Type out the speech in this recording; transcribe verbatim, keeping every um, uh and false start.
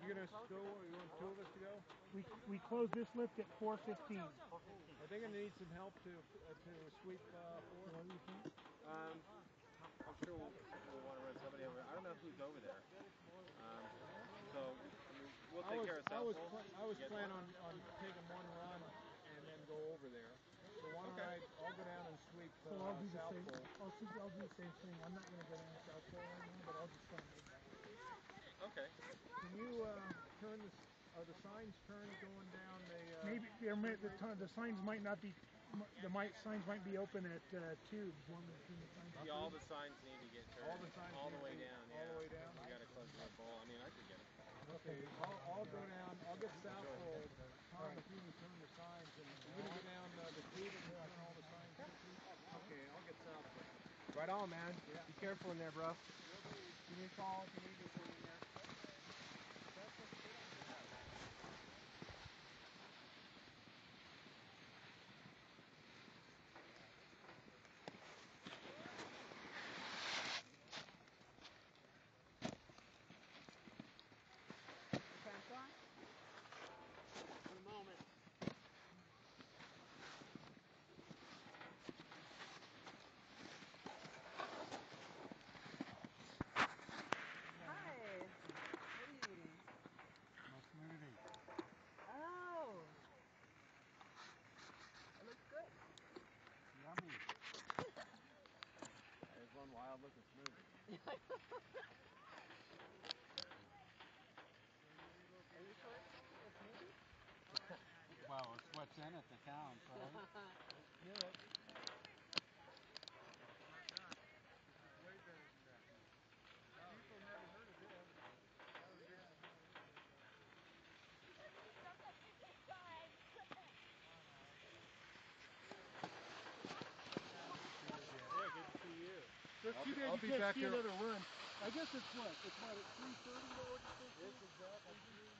You gonna go? You want two of us to go? We we close this lift at four fifteen. Are they gonna need some help to uh, to sweep uh, four? What do you think? Um, I'm sure we'll, we'll want to run somebody over. I don't know who's over there. Um, so I mean, we'll take I was, care of I was, South Pole. I was planning on, on taking one run and then go over there. So why don't I, I'll go down and sweep uh, So I'll do the South same. Pole. I'll, see, I'll do the same thing. I'm not going to go down to South Pole right now, but I'll just try and make my way. Okay. Can you uh, turn the, are the signs turned going down the... Uh, Maybe there may, the, the signs might not be, the might, signs might be open at uh, tubes. One between the signs. Yeah, all the signs need to get turned. All the signs all the need way to be- down. all Yeah. the way down? We got to close North Pole. I mean, I could get it. Okay, I'll, I'll go down, I'll get South Pole. Tom, if you can turn the signs, and you're going to go down uh, the tube and turn all the signs too? Okay, I'll get South Pole. Right on, man. Yeah. Be careful in there, bro. Give me a call if you need anything in there. Pants on? In a moment. Hi. Hey. Nice movie. Oh. It looks good. Yummy. There's one wild looking smoothie. Are you sure it's maybe? Well, it's what's in it that counts, right? Yeah. People never heard of this. Yeah, good to see you. So I'll too be- bad I'll you be can't back see here. another run. I guess it's what? It's what, at three thirty now? What you think? It's exactly